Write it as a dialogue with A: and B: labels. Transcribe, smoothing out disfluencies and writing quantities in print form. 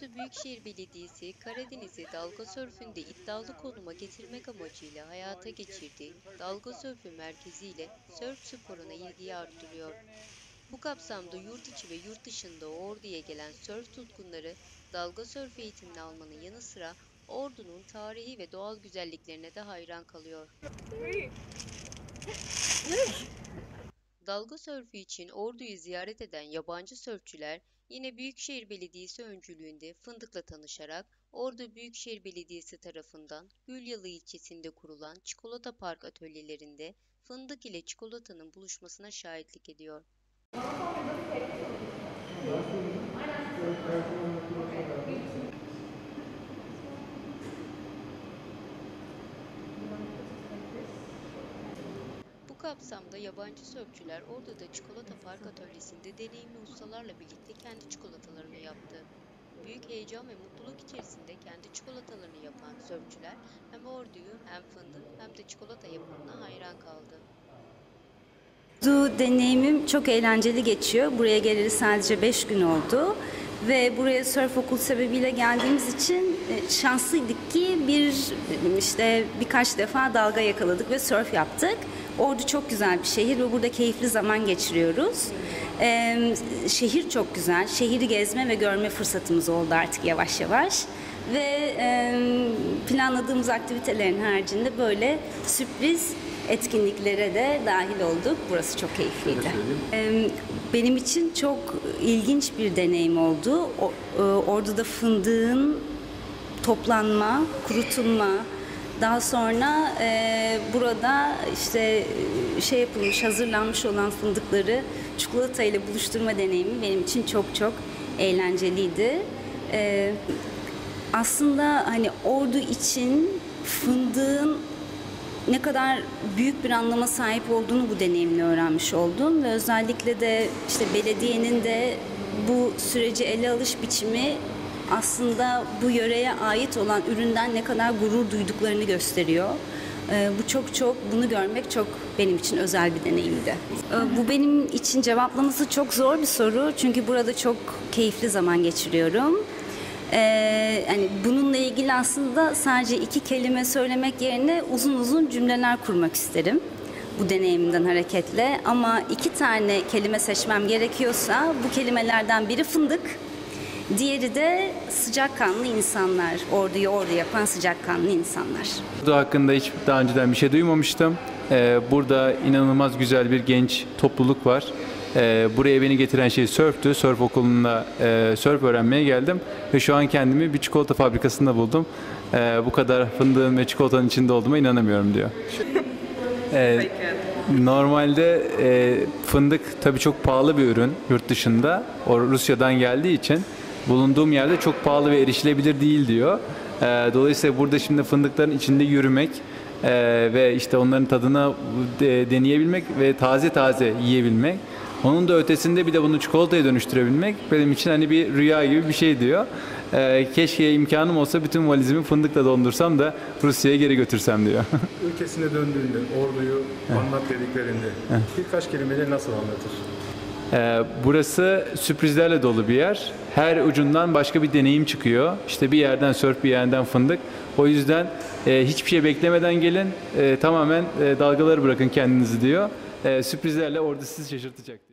A: Ordu Büyükşehir Belediyesi, Karadeniz'i dalga sörfünde iddialı konuma getirmek amacıyla hayata geçirdiği dalga sörfü merkezi ile sörf sporuna ilgiyi arttırıyor. Bu kapsamda yurt içi ve yurt dışında Ordu'ya gelen sörf tutkunları dalga sörf eğitimini almanın yanı sıra Ordu'nun tarihi ve doğal güzelliklerine de hayran kalıyor. Dalga sörfü için Ordu'yu ziyaret eden yabancı sörfçüler yine Büyükşehir Belediyesi öncülüğünde Fındık'la tanışarak Ordu Büyükşehir Belediyesi tarafından Gülyalı ilçesinde kurulan Çikolata Park atölyelerinde fındık ile çikolatanın buluşmasına şahitlik ediyor. Bu kapsamda yabancı sörfçüler Ordu'da Çikolata Park atölyesinde deneyimli ustalarla birlikte kendi çikolatalarını yaptı. Büyük heyecan ve mutluluk içerisinde kendi çikolatalarını yapan sörfçüler hem Ordu'yu hem fındık hem de çikolata yapımına hayran kaldı.
B: Bu deneyimim çok eğlenceli geçiyor. Buraya geleli sadece 5 gün oldu. Ve buraya sörf okul sebebiyle geldiğimiz için şanslıydık ki birkaç defa dalga yakaladık ve sörf yaptık. Ordu çok güzel bir şehir ve burada keyifli zaman geçiriyoruz. Şehir çok güzel. Şehri gezme ve görme fırsatımız oldu artık yavaş yavaş. Ve planladığımız aktivitelerin haricinde böyle sürpriz etkinliklere de dahil olduk. Burası çok keyifliydi. Benim için çok ilginç bir deneyim oldu. Ordu'da fındığın toplanma, kurutulma, daha sonra burada hazırlanmış olan fındıkları çikolata ile buluşturma deneyimi benim için çok çok eğlenceliydi. Aslında hani Ordu için fındığın ne kadar büyük bir anlama sahip olduğunu bu deneyimle öğrenmiş oldum ve özellikle de belediyenin de bu süreci ele alış biçimi aslında bu yöreye ait olan üründen ne kadar gurur duyduklarını gösteriyor. Bunu görmek çok benim için özel bir deneyimdi. Bu benim için cevaplaması çok zor bir soru çünkü burada çok keyifli zaman geçiriyorum. Bununla ilgili aslında sadece 2 kelime söylemek yerine uzun uzun cümleler kurmak isterim bu deneyimden hareketle. Ama 2 tane kelime seçmem gerekiyorsa bu kelimelerden biri fındık, diğeri de sıcakkanlı insanlar. Ordu'yu Ordu yapan sıcakkanlı insanlar.
C: Ordu hakkında hiç daha önceden bir şey duymamıştım. Burada inanılmaz güzel bir genç topluluk var. Buraya beni getiren şey sörftü. Sörf okuluna sörf öğrenmeye geldim ve şu an kendimi bir çikolata fabrikasında buldum. Bu kadar fındığın ve çikolatanın içinde olduğuma inanamıyorum diyor. Normalde fındık tabii çok pahalı bir ürün yurt dışında. O Rusya'dan geldiği için bulunduğum yerde çok pahalı ve erişilebilir değil diyor. Dolayısıyla burada şimdi fındıkların içinde yürümek ve onların tadına deneyebilmek ve taze taze yiyebilmek. Onun da ötesinde bir de bunu çikolataya dönüştürebilmek benim için bir rüya gibi bir şey diyor. Keşke imkanım olsa bütün valizimi fındıkla dondursam da Rusya'ya geri götürsem diyor.
D: Ülkesine döndüğünde, Ordu'yu anlat dediklerinde birkaç kelimeyle nasıl anlatır?
C: Burası sürprizlerle dolu bir yer. Her ucundan başka bir deneyim çıkıyor. Bir yerden sörf, bir yerden fındık. O yüzden hiçbir şey beklemeden gelin, tamamen dalgaları bırakın kendinizi diyor. Sürprizlerle Ordu sizi şaşırtacak diyor.